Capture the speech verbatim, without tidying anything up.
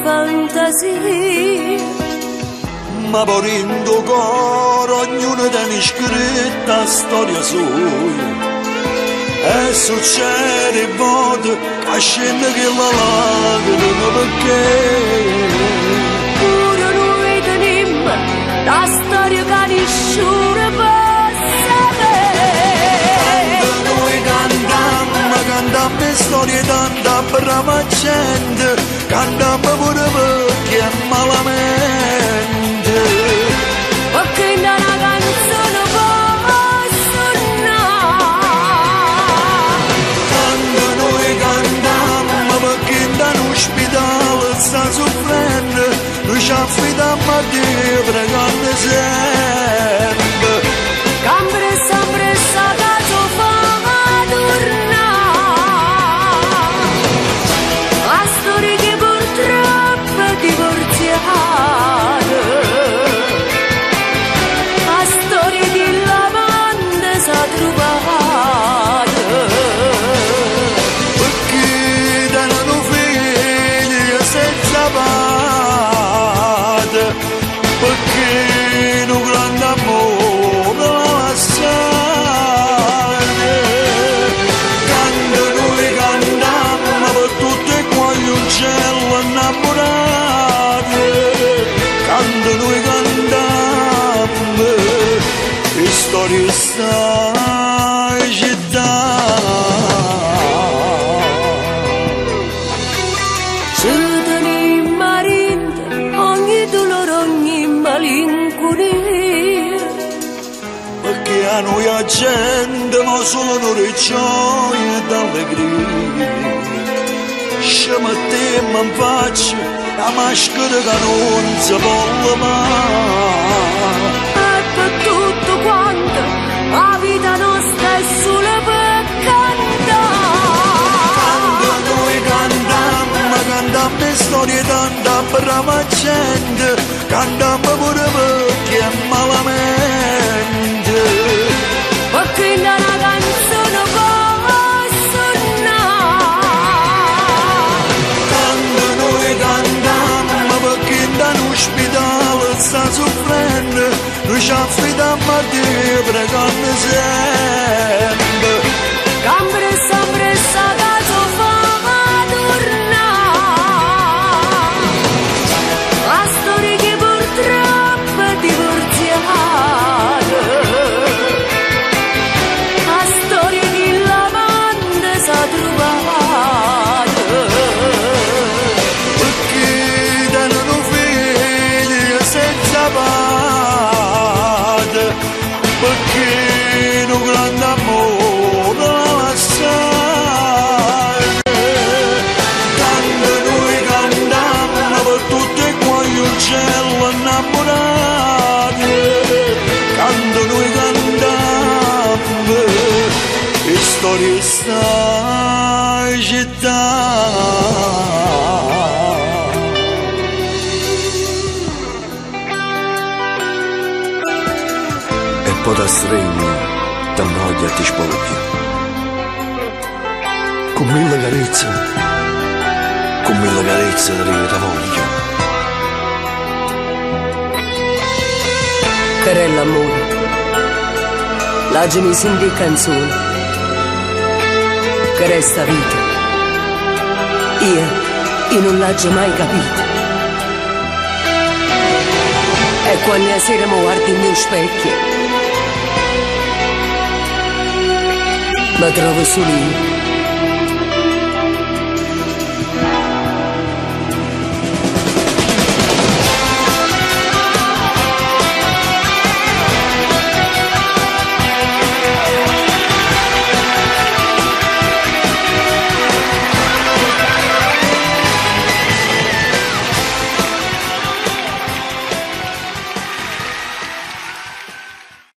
fantasia. Ma porendo coro ognuno tiene scritta storia sua. E succede il voto che scende che la lacrima perché pure noi teniamo la storia che nessuno può sapere. Quando noi cantiamo, cantiamo storie di tanta brava gente, cantiamo pure perché è malamente. Perché da una canzone può suonare. Quando noi cantiamo perché da un ospedale sta soffrendo, noi ci affidiamo a Dio pregando sempre. Sempre, sempre sta casa fa tornare. La storia che purtroppo è divorziata. La storia di l'amante s'ha trovata. Perché danno figli senza padre, perché un grande amore la lasciare. Quando noi cantiamo per tutti quegli uccelli innamorati, quando noi cantiamo le storie sta agitando. Ci tenim a rindere ogni dolore, ogni malinconia. Perché a noi la gente non solo non gioia ed allegria. Ci mettiamo in faccia la maschera che non si può mai. E per tutto quanto la vita nostra è solo per cantare. Quando noi cantiamo, cantiamo storie di tanta brava gente, cantiamo pure perché è malamente. Perché da una canzone può suonare. Quando noi cantiamo perché da un ospedale sta soffrendo, noi ci affidiamo a Dio pregando sempre. Sempre, sempre sta casa fa tornare. La storia che purtroppo è divorziata. La storia di l'amante s'ha trovata. Perché danno figli senza padre, perché un grande amore la lasciare. Quando noi cantiamo per tutti quegli uccelli innamorati, quando noi cantiamo le storie sta agitando. E poi da stregno, da noia ti spoglia. Con mille carezze, con mille carezze di riveta voglia. Che è l'amore, l'agimi senti canzone, che resta vita. Io, io non l'ho mai capito. E quando sera mi guardo il mio specchio, mi trovo solo io.